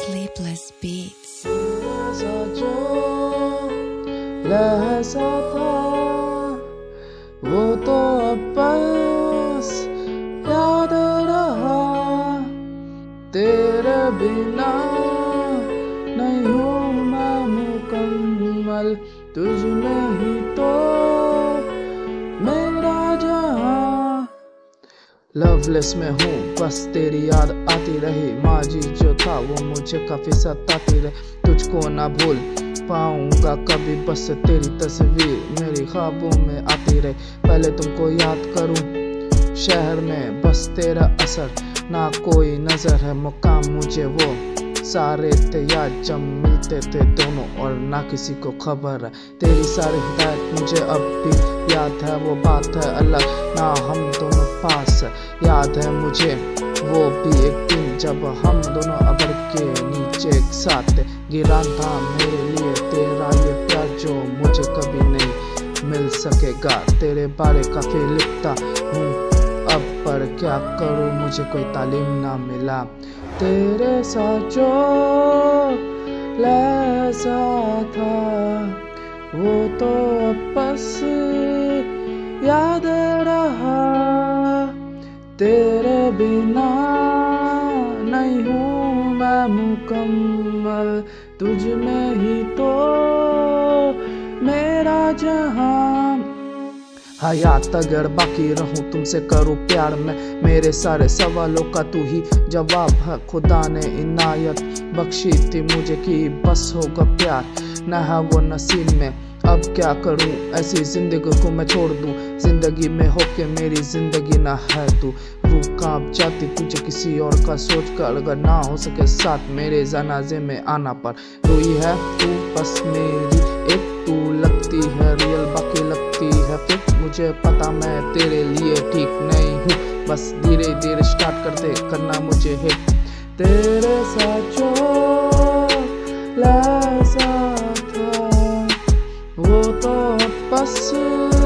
Sleepless Beats। जो लहसा था वो तो अब बस याद रहा, तेरे बिना नहीं हूँ मैं मुकम्मल, तुझ में ही तो मेरा जहां। लवलेस में हूँ बस तेरी याद आती रही, माजी जो था वो मुझे काफी सताती रही, तुझको ना भूल पाऊंगा कभी, बस तेरी तस्वीर मेरी ख्वाबों में आती रही। पहले तुमको याद करूं शहर में बस तेरा असर, ना कोई नजर है मुकाम मुझे वो सारे थे याद जब मिलते थे दोनों, और ना किसी को खबर है तेरी सारी हिदायत मुझे अब भी याद है। वो बात है अलग ना हम दोनों पास है, याद है मुझे वो भी एक दिन जब हम दोनों अबर के नीचे एक साथ गिरा था मेरे लिए तेरा ये प्यार जो मुझे कभी नहीं मिल सकेगा। तेरे बारे काफी लिखता हूँ अब पर क्या करूँ मुझे कोई तालीम ना मिला, तेरे साथ जो लहसा था वो तो बस याद रहा, तेरे बिना नहीं हूँ मैं मुकम्मल, तुझ में ही तो मेरा जहां। हयात अगर बाकी रहूं तुमसे करूं प्यार में, मेरे सारे सवालों का तू ही जवाब है। खुदा ने इनायत बख्शी थी मुझे कि बस होगा प्यार, न है वो नसीब में अब क्या करूं, ऐसी जिंदगी को मैं छोड़ दूं, जिंदगी में होके मेरी जिंदगी ना है तू। रूह कांप जाती तुझे किसी और का सोच कर, अगर ना हो सके साथ मेरे जनाजे में आना पर। रोई है तू बस मेरी एक, तू लगती है रियल बाकी लगती है फिर, मुझे पता मैं तेरे लिए ठीक नहीं हूँ, बस धीरे धीरे स्टार्ट कर दे करना मुझे हिट। तेरे साथ जो लहसा था वो तो बस